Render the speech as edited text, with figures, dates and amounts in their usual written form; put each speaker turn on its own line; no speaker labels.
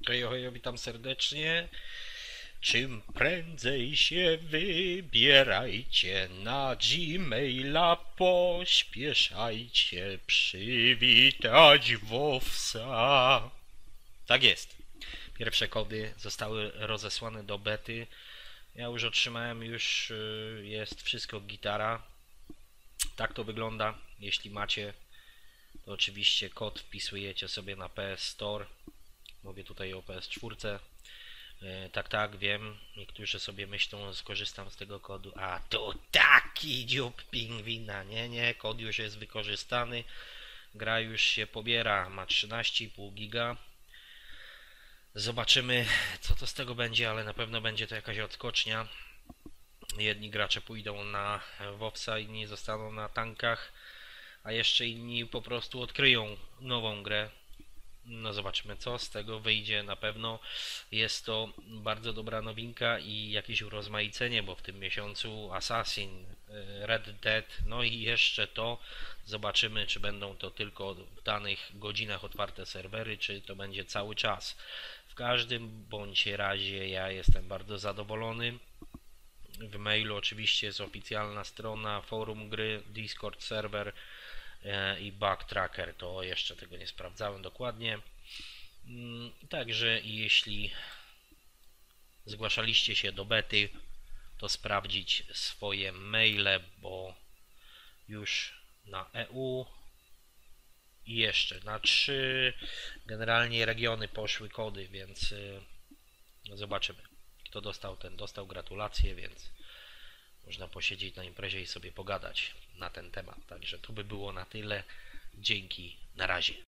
Hejo, witam serdecznie. Czym prędzej się wybierajcie na Gmaila, pośpieszajcie przywitać Wowsa. Tak jest. Pierwsze kody zostały rozesłane do bety. Ja już otrzymałem, jest wszystko gitara. Tak to wygląda. Jeśli macie, to oczywiście kod wpisujecie sobie na PS Store. Mówię tutaj o PS4. Tak, wiem. Niektórzy sobie myślą, skorzystam z tego kodu. A to taki dziób pingwina. Nie, kod już jest wykorzystany. Gra już się pobiera. Ma 13,5 giga. Zobaczymy, co to z tego będzie, ale na pewno będzie to jakaś odskocznia. Jedni gracze pójdą na WoWsa, inni zostaną na tankach, a jeszcze inni po prostu odkryją nową grę. No zobaczymy, co z tego wyjdzie. Na pewno jest to bardzo dobra nowinka i jakieś urozmaicenie, bo w tym miesiącu Assassin, Red Dead, no i jeszcze to. Zobaczymy, czy będą to tylko w danych godzinach otwarte serwery, czy to będzie cały czas. W każdym bądź razie ja jestem bardzo zadowolony. W mailu oczywiście jest oficjalna strona, forum gry, Discord serwer i bug tracker, to jeszcze tego nie sprawdzałem dokładnie. Także jeśli zgłaszaliście się do bety, to sprawdzić swoje maile, bo już na EU i jeszcze na 3 generalnie regiony poszły kody, więc zobaczymy. Kto dostał, ten dostał, gratulacje, więc można posiedzieć na imprezie i sobie pogadać na ten temat. Także to by było na tyle. Dzięki, na razie.